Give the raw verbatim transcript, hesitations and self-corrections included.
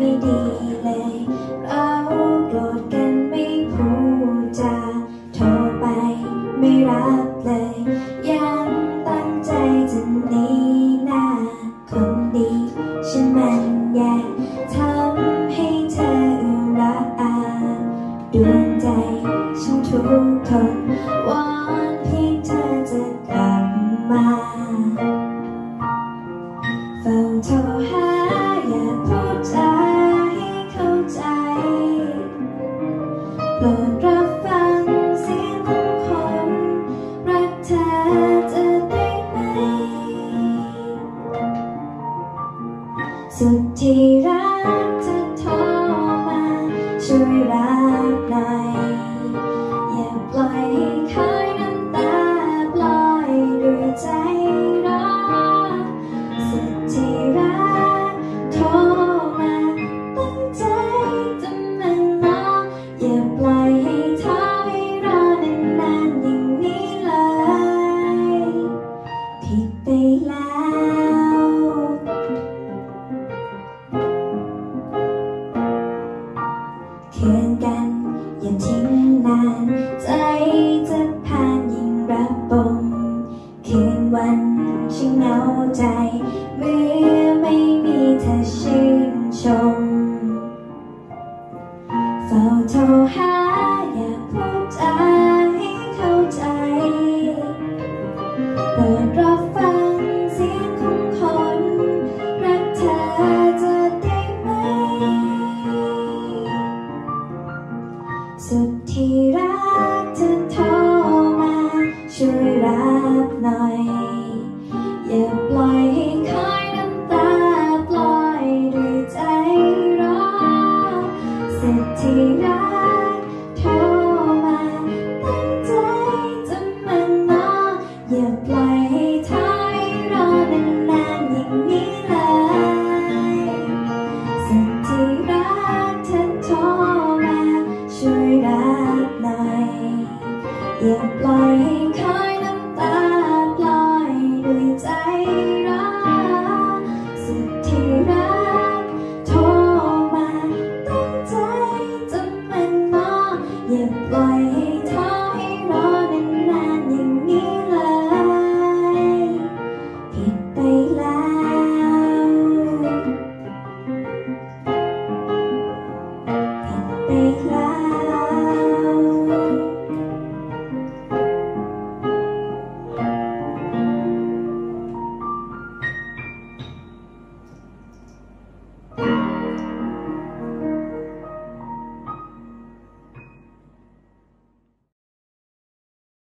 ไม่ดีเลยเราโกรธกันไม่พูดจาโทรไปไม่รับเลยยังตั้งใจจะหนีหน้าคนดีฉันมันแย่ทำให้เธออึมระอาดวงใจฉันทุกทนวอนเพียงเธอจะกลับมาเฝ้าโทรหาอยากพูดจาให้เข้าใจโปรดรับฟังเสียงของคนรักเธอจะได้ไหมสุดที่รักจะโทรมาช่วยรับหน่อยอย่าปล่อยให้คอยน้ำตาปล่อยด้วยใจร้อนสุดที่รักโทรมาตั้งใจจะมันนอนอย่าปล่อยให้เธอให้รอนานๆอย่างนี้เลยผิดไปแล้วเคืนกันอย่าทิ้งนานใจจะผ่านยิ่งรักบมคืนวันช่างเหงาใจเมื่อไม่มีเธอชื่นชมเฝ้าโทรหาอยากพูดจาให้เข้าใจโปรดรับฟังเสียงของคนรักเธอจะได้ไหมสุดที่รักเธอโทรมาช่วยรับหน่อยอย่าปล่อยให้คอยน้ำตาปล่อยด้วยใจร้อนสุดที่รักโทรมาตั้งใจจะมันนอนอย่าปล่อยให้เธอให้รอนานๆอย่างนี้เลยสุดที่รักเธอโทรมาช่วยรับหน่อยอย่าปล่อยให้คอยน้ำตาปล่อยด้วยใจร้อนสุดที่รักโทรมาตั้งใจจะมันนอนอย่าปล่อยให้เธอให้รอนานๆอย่างนี้เลยผิดไปแล้วผิดไปแล้ว